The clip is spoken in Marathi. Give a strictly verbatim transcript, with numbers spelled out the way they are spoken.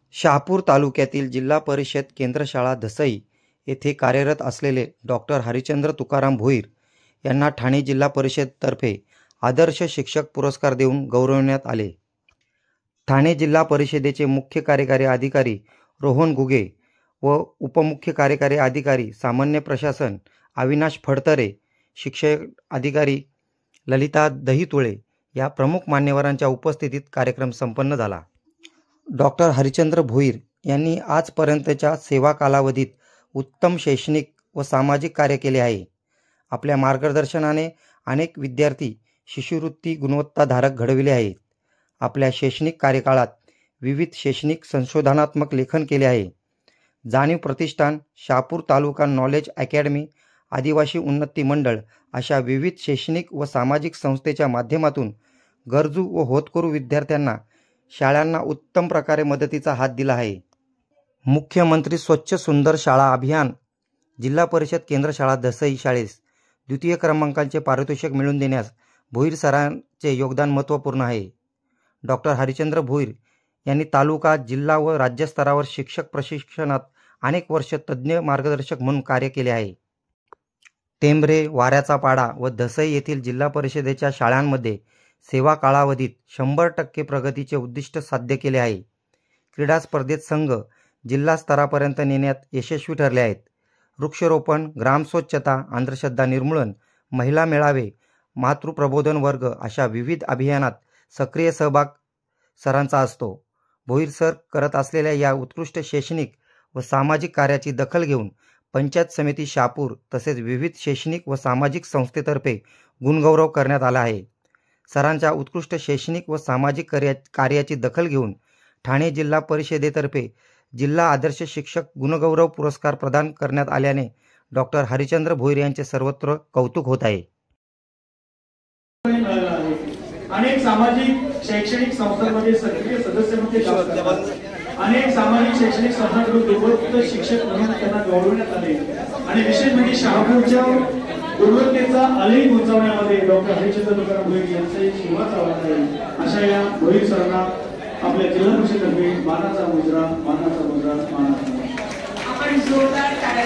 शहापूर तालुक्यातील जिल्हा परिषद केंद्र शाळा धसई येथे कार्यरत असलेले डॉक्टर हरिचंद्र तुकाराम भोईर यांना ठाणे जिल्हा परिषदेतर्फे आदर्श शिक्षक पुरस्कार देऊन गौरवण्यात आले। ठाणे जिल्हा परिषदेचे मुख्य कार्यकारी अधिकारी रोहन घुगे व उपमुख्य कार्यकारी अधिकारी सामान्य प्रशासन अविनाश फडतरे, शिक्षक अधिकारी ललिता दहितुळे या प्रमुख मान्यवरांच्या उपस्थितीत कार्यक्रम संपन्न झाला। डॉक्टर हरिचंद्र भोईर यांनी आजपर्यंतच्या सेवा कालावधीत उत्तम शैक्षणिक व सामाजिक कार्य केले आहे। आपल्या मार्गदर्शनाने अनेक विद्यार्थी शिष्यवृत्ती गुणवत्ताधारक घडविले आहेत। आपल्या शैक्षणिक कार्यकाळात विविध शैक्षणिक संशोधनात्मक लेखन केले आहे। जाणीव प्रतिष्ठान, शहापूर तालुका नॉलेज अकॅडमी, आदिवासी उन्नती मंडळ अशा विविध शैक्षणिक व सामाजिक संस्थेच्या माध्यमातून गरजू व होतकरू विद्यार्थ्यांना शाळांना उत्तम प्रकारे मदतीचा हात दिला आहे। मुख्यमंत्री स्वच्छ सुंदर शाळा अभियान जिल्हा परिषद केंद्र शाळा धसई शाळेस द्वितीय क्रमांकाचे पारितोषिक मिळवून देण्यास भोईर सरांचे योगदान महत्त्वपूर्ण आहे। डॉक्टर हरिचंद्र भोईर यांनी तालुका, जिल्हा व राज्य स्तरावर शिक्षक प्रशिक्षणात अनेक वर्ष तज्ज्ञ मार्गदर्शक म्हणून कार्य केले आहे। टेंभरे, वाऱ्याचा पाडा व धसई येथील जिल्हा परिषदेच्या शाळांमध्ये सेवा कालावधीत शंभर टक्के प्रगतीचे उद्दिष्ट साध्य केले आहे। क्रीडा स्पर्धेत संघ जिल्हा स्तरापर्यंत नेण्यात यशस्वी ठरले आहेत। वृक्षारोपण, ग्रामस्वच्छता, अंधश्रद्धा निर्मूलन, महिला मेळावे, मातृप्रबोधन वर्ग अशा विविध अभियानात सक्रिय सहभाग सरांचा असतो। भोईर सर करत असलेल्या या उत्कृष्ट शैक्षणिक व सामाजिक कार्याची दखल घेऊन पंचायत समिती शहापूर तसेच विविध शैक्षणिक व सामाजिक संस्थेतर्फे गुणगौरव करण्यात आला आहे। सरांच्या उत्कृष्ट शैक्षणिक व सामाजिक कार्या कार्याची दखल घेऊन ठाणे जिल्हा परिषदेतर्फे जिल्हा आदर्श शिक्षक गुणगौरव पुरस्कार प्रदान करण्यात आल्याने डॉक्टर हरिचंद्र भोईर यांचे सर्वत्र कौतुक होत आहे। अनेक सामाजिक शैक्षणिक संस्थांमध्ये सक्रिय सदस्य म्हणून अनेक सामाजिक शैक्षणिक संस्थांकडून गुणवत्ता शिक्षक म्हणून त्यांना गौरवण्यात आले आणि विशेष म्हणजे शहापूरच्या गुणवत्तेचा आलेख उंचावण्यामध्ये डॉक्टर हरिचंद्र तुकाराम भोईर यांचे शिवाचा वाटा आहे। अशा या भोईर सरांना आपल्या जिल्हा परिषदेतर्फे मानाचा मुद्रा मानाचा मुद्रा मानाचा